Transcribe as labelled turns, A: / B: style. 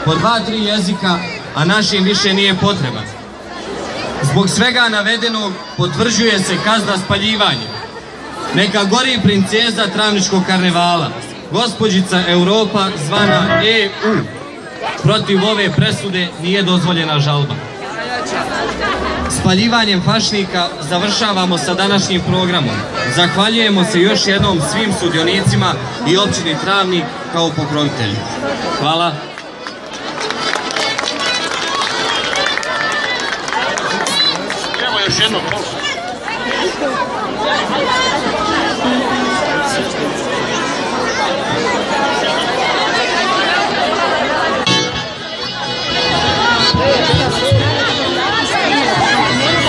A: po 2-3 jezika, a našim više nije potreban. Zbog svega navedenog potvrđuje se kazna spaljivanjem. Neka gori princeza Travničkog karnevala, gospođica Europa zvana EU. Protiv ove presude nije dozvoljena žalba. Spaljivanjem fašnika završavamo sa današnjim programom. Zahvaljujemo se još jednom svim sudionicima i općini Travnik kao pokrovitelji. Hvala.
B: Evo još jednom.